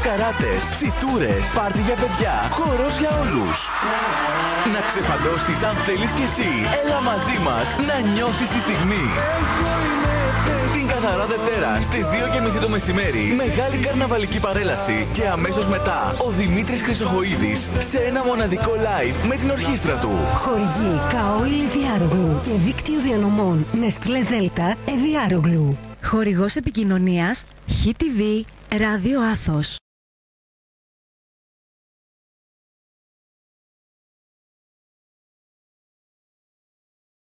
μασκαράτες, ψιτούρες, πάρτι για παιδιά, χορός για όλους. Να ξεφαντώσεις αν θέλεις κι εσύ. Έλα μαζί μας να νιώσεις τη στιγμή. Την Καθαρά Δευτέρα στις 2:30 το μεσημέρι, μεγάλη καρναβαλική παρέλαση και αμέσως μετά ο Δημήτρης Χρυσοχοΐδης σε ένα μοναδικό live με την ορχήστρα του. Χορηγή Καόιλι Διάρογλου και δίκτυο διανομών Νεστλέ Δέλτα Εδιάρογλου. Χορηγός επικοινωνίας HTV Ράδιο Άθος.